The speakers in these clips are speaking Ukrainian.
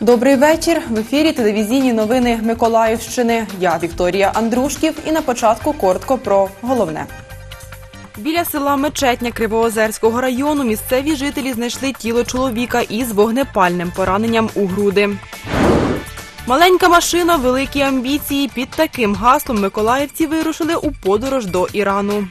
Добрий вечір. В ефірі телевізійні новини Миколаївщини. Я Вікторія Андрушків і на початку коротко про головне. Біля села Мечетня Кривоозерського району місцеві жителі знайшли тіло чоловіка із вогнепальним пораненням у груди. Маленька машина, великі амбіції. Під таким гаслом миколаївці вирушили у подорож до Ірану.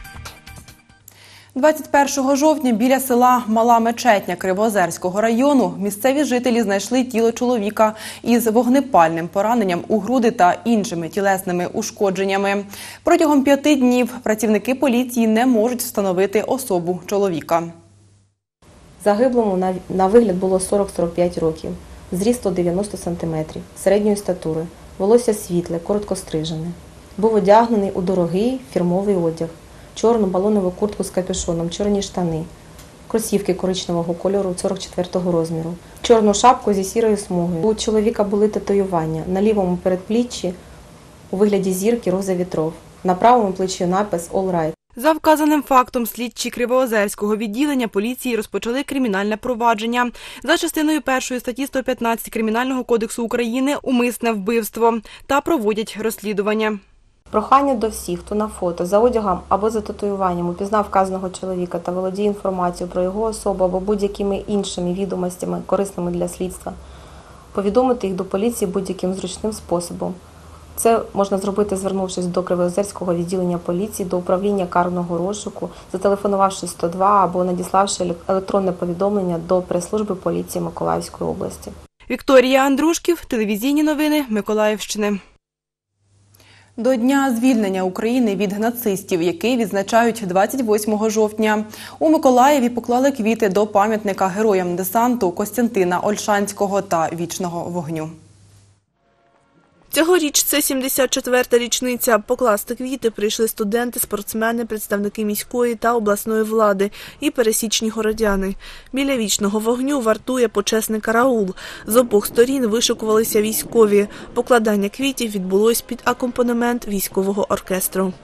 21 жовтня біля села Мала Мечетня Кривоозерського району місцеві жителі знайшли тіло чоловіка із вогнепальним пораненням у груди та іншими тілесними ушкодженнями. Протягом 5 днів працівники поліції не можуть встановити особу чоловіка. Загиблому на вигляд було 40-45 років, зріст 190 см, середньої статури, волосся світле, коротко стрижене. Був одягнений у дорогий фірмовий одяг. Чорну балонову куртку з капюшоном, чорні штани, кросівки коричневого кольору 44-го розміру, чорну шапку зі сірою смугою. У чоловіка були татуювання. На лівому передпліччі у вигляді зірки роза вітров, на правому плечі напис «All right». За вказаним фактом слідчі Кривоозерського відділення поліції розпочали кримінальне провадження. За частиною 1 статті 115 Кримінального кодексу України «Умисне вбивство» та проводять розслідування. Прохання до всіх, хто на фото, за одягом або за татуюванням упізнав вказаного чоловіка та володіє інформацією про його особу або будь-якими іншими відомостями, корисними для слідства, повідомити їх до поліції будь-яким зручним способом. Це можна зробити, звернувшись до Кривоозерського відділення поліції, до управління карного розшуку, зателефонувавши 102 або надіславши електронне повідомлення до прес-служби поліції Миколаївської області. Вікторія Андрушків, телевізійні новини Миколаївщини. До Дня звільнення України від нацистів, який відзначають 28 жовтня, у Миколаєві поклали квіти до пам'ятника героям десанту Костянтина Ольшанського та Вічного вогню. Цьогоріч це 74-та річниця. Покласти квіти прийшли студенти, спортсмени, представники міської та обласної влади і пересічні городяни. Біля Вічного вогню вартує почесний караул. З обох сторін вишикувалися військові. Покладання квітів відбулось під акомпанемент військового оркестру.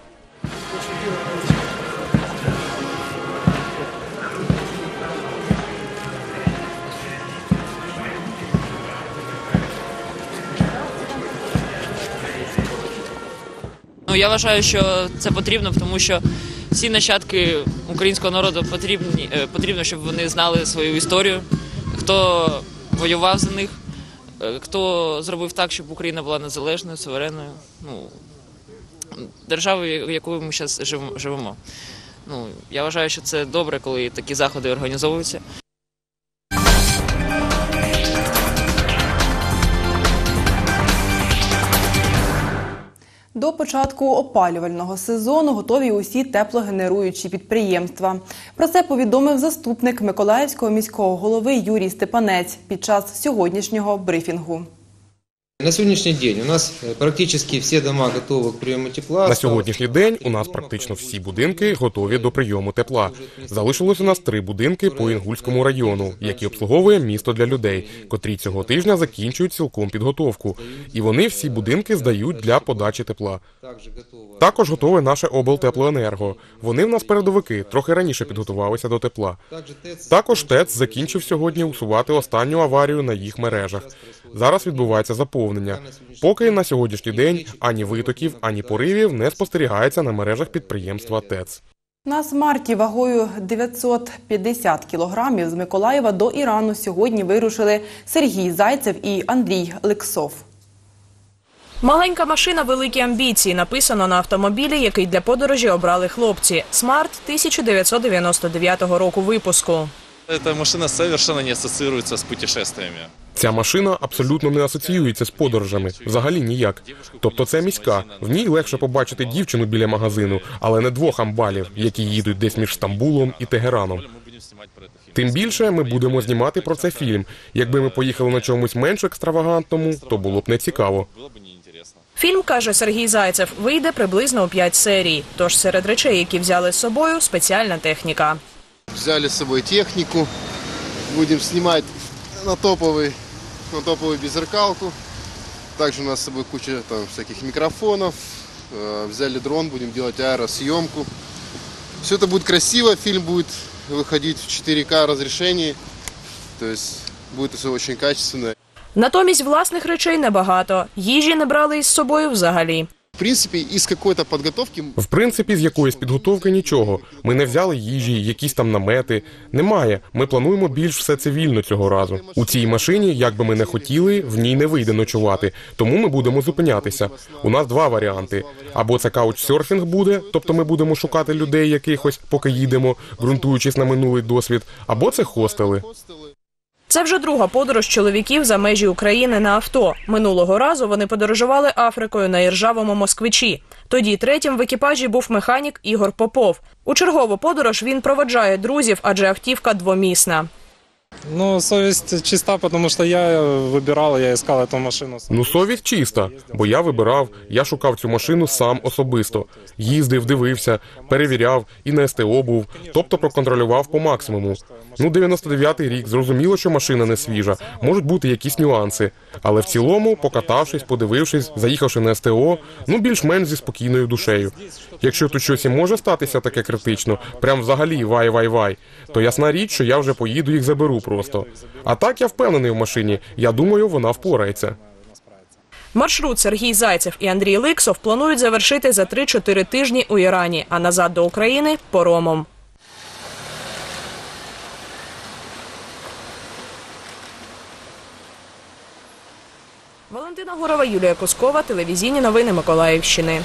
Я вважаю, що це потрібно, тому що всі нащадки українського народу потрібно, щоб вони знали свою історію, хто воював за них, хто зробив так, щоб Україна була незалежною, суверенною, державою, в якої ми зараз живемо. Я вважаю, що це добре, коли такі заходи організовуються. До початку опалювального сезону готові усі теплогенеруючі підприємства. Про це повідомив заступник Миколаївського міського голови Юрій Степанець під час сьогоднішнього брифінгу. На сьогоднішній день у нас практично всі дома готові до прийому тепла. На сьогоднішній день у нас практично всі будинки готові до прийому тепла. Залишилось у нас 3 будинки по Інгульському району, які обслуговує місто для людей, котрі цього тижня закінчують цілком підготовку. І вони всі будинки здають для подачі тепла. Також готове наше облтеплоенерго. Вони в нас передовики, трохи раніше підготувалися до тепла. Також ТЕЦ закінчив сьогодні усувати останню аварію на їх мережах. Зараз відбувається заповнення. Поки на сьогоднішній день ані витоків, ані поривів не спостерігається на мережах підприємства ТЕЦ. На смарті вагою 950 кілограмів з Миколаєва до Ірану сьогодні вирушили Сергій Зайцев і Андрій Лексов. Маленька машина, великі амбіції. Написано на автомобілі, який для подорожі обрали хлопці. Смарт 1999 року випуску. Ця машина совершенно не асоціюється з подорожами. Ця машина абсолютно не асоціюється з подорожами, взагалі ніяк. Тобто це міська, в ній легше побачити дівчину біля магазину, але не 2 амбалів, які їдуть десь між Стамбулом і Тегераном. Тим більше ми будемо знімати про це фільм. Якби ми поїхали на чомусь менш екстравагантному, то було б не цікаво. Фільм, каже Сергій Зайцев, вийде приблизно у 5 серій. Тож серед речей, які взяли з собою, спеціальна техніка. Взяли з собою техніку, будемо знімати на топовую беззеркалку. Также у нас с собой куча всяких микрофонов. Взяли дрон, будем делать аэросъемку. Все это будет красиво, фильм будет выходить в 4К разрешении. То есть будет все очень качественно. Натомість власних речей небагато. Їжі не брали із собою взагалі. В принципе, из какой-то подготовки... В принципі, з якоїсь підготовки нічого. Ми не взяли їжі, якісь там намети. Немає. Ми плануємо більш все цивільно цього разу. У цій машині, як би ми не хотіли, в ній не вийде ночувати. Тому ми будемо зупинятися. У нас два варіанти. Або це каучсерфінг буде, тобто ми будемо шукати людей якихось, поки їдемо, ґрунтуючись на минулий досвід, або це хостели. Це вже друга подорож чоловіків за межі України на авто. Минулого разу вони подорожували Африкою на іржавому москвичі. Тоді третім в екіпажі був механік Ігор Попов. У чергову подорож він проводжає друзів, адже автівка двомісна. Ну, совесть чиста, потому что я выбирал, я искал эту машину. Ну, совість чиста, бо я вибирав, я шукав цю машину сам особисто. Їздив, дивився, перевіряв і на СТО був, тобто проконтролював по максимуму. Ну, 99-й рік, зрозуміло, що машина не свіжа, можуть бути якісь нюанси. Але в цілому, покатавшись, подивившись, заїхавши на СТО, ну, більш-менш зі спокійною душею. Якщо тут щось і може статися таке критично, прям взагалі вай-вай-вай, то ясна річ, що я вже поїду їх заберу просто. А так я впевнений в машині, я думаю, вона впорається. Маршрут Сергій Зайцев і Андрій Ликсов планують завершити за 3-4 тижні у Ірані, а назад до України – паромом. Валентина Гурова, Юлія Кускова, телевізійні новини Миколаївщини.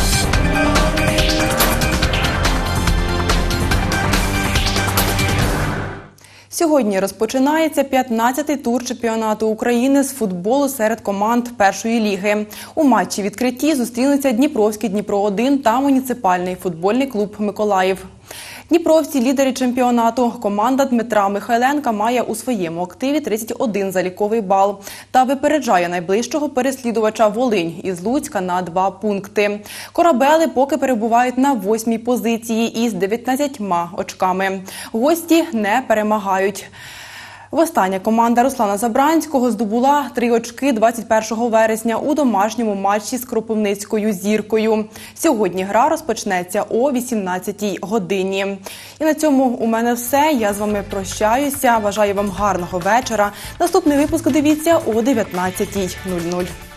Сьогодні розпочинається 15-й тур чемпіонату України з футболу серед команд першої ліги. У матчі відкритті зустрінуться Дніпровський Дніпро-1 та муніципальний футбольний клуб «Миколаїв». Дніпровці – лідери чемпіонату. Команда Дмитра Михайленка має у своєму активі 31 заліковий бал та випереджає найближчого переслідувача Волинь із Луцька на 2 пункти. Корабели поки перебувають на 8-й позиції із 19 очками. Гості не перемагають. Востаннє команда Руслана Забранського здобула 3 очки 21 вересня у домашньому матчі з Кропивницькою «Зіркою». Сьогодні гра розпочнеться о 18-й годині. І на цьому у мене все. Я з вами прощаюся. Бажаю вам гарного вечора. Наступний випуск дивіться о 19:00.